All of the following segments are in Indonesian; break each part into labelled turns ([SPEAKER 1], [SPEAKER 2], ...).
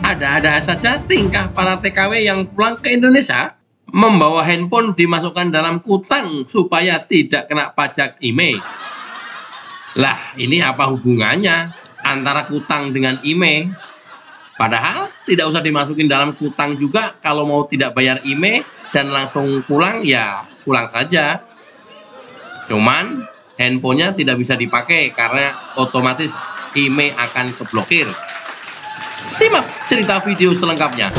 [SPEAKER 1] Ada-ada saja tingkah para TKW yang pulang ke Indonesia membawa handphone dimasukkan dalam kutang supaya tidak kena pajak IMEI. Lah, ini apa hubungannya antara kutang dengan IMEI? Padahal tidak usah dimasukin dalam kutang juga. Kalau mau tidak bayar IMEI dan langsung pulang, ya pulang saja. Cuman handphonenya tidak bisa dipakai karena otomatis IMEI akan keblokir. Simak cerita video selengkapnya.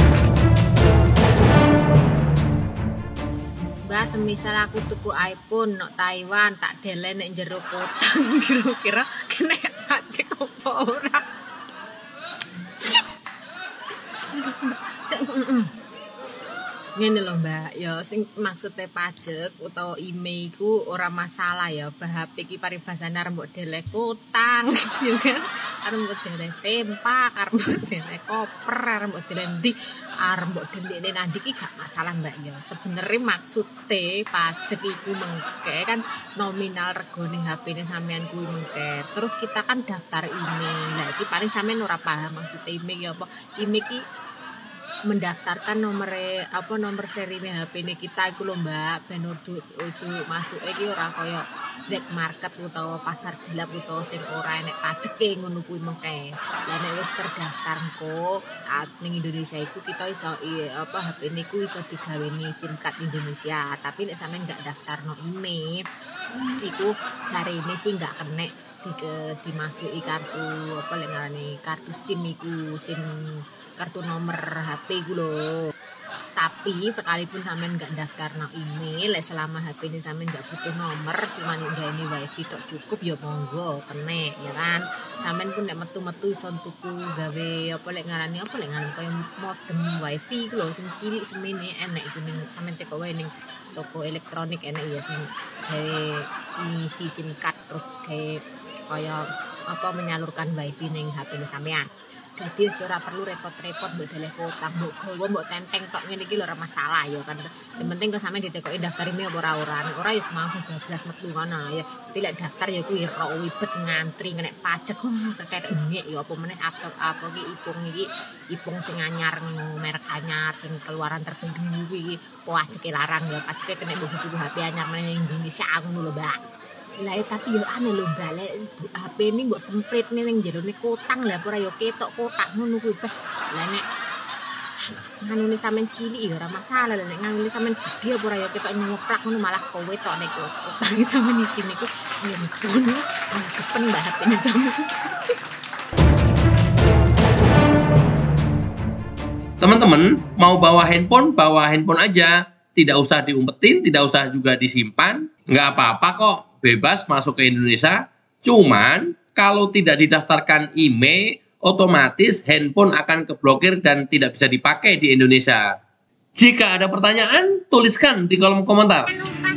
[SPEAKER 2] Mbak, semisal aku tuku iPhone nok Taiwan tak delen nek jero kotang, kira-kira kena pajak apa ora? Ngene lho Mbak, ya sing maksude pajak utawa IMEI ku ora masalah ya. HP iki paribasane arep mbok delek utang, ya kan? Arep mbok delek sempak, arep mbok delek koper, arep mbok delek ndi, arep mbok delekne nang ndi iki gak masalah Mbak ya. Sebenarnya maksude pajak iku mengke kan nominal regane HP-ne sampean kuwi mengke. Terus kita kan daftar IMEI. Lah iki paling sampean ora paham maksude IMEI apa. IMEI iki mendaftarkan nomor serine HP-ne kita iku lho Mbak, ben udu masuk iki ora kaya black market utawa pasar gelap utawa sing ora enek pajeke ngono kuwi mengke. Lah nek wis terdaftar engko ning Indonesia iku kita iso HP-ne iku iso digaweni SIM card Indonesia, tapi nek sampean gak daftarno IMEI iku jarine sih gak kenek dimasuki kartu lek ngarani kartu SIM iku, SIM kartu nomor HP ku lho. Tapi sekalipun sampean nggak daftar nang IMEI, lek selama HP ini sampean nggak butuh nomor, cuma nggaeni wifi tok cukup ya monggo kene ya kan. Sampean pun nek metu-metu iso tuku gawe lek ngarani kaya modem wifi ku lho sing cilik semene enek iku ning sampean teko wae ning toko elektronik enek ya sing gawe isi SIM card terus kaya menyalurkan wifi ning HP sampean. Jadi ora perlu repot-repot mbok deleh kotang, mbok gawa mbok tenteng tok ngene iki lho ora masalah ya kan. Sing penting kok sampeyan ditekoki daftar IMEI apa ora ora ya langsung bablas metu kono ya. Tapi lek daftar ya kuwi ro wibet ngantri ngenek pajak tetek IMEI ya apa meneh apa iki ipung sing anyar merek anyar sing keluaran terbaru iki pajake larang ya pajake kena mbok tuku HP anyar meneh ning Indonesia ngono lho Mbak. Lah tapi yo aneh lho Mbak, lek HP ini mbok sempritne ning jerone kotang lah ora yo ketok kotak ngono kuwi beh. Lah nek nganune sampean cilik ya ora masalah, nek nganune sampean gedhe apa ora yo ketok nyoplak ngono malah kowe tok nek kotang sampean izin niku ngempun depen Mbak HP-ne sampean.
[SPEAKER 1] Teman-teman, mau bawa handphone aja. Tidak usah diumpetin, tidak usah juga disimpan. Nggak apa-apa kok, bebas masuk ke Indonesia. Cuman, kalau tidak didaftarkan IMEI, otomatis handphone akan keblokir dan tidak bisa dipakai di Indonesia. Jika ada pertanyaan, tuliskan di kolom komentar.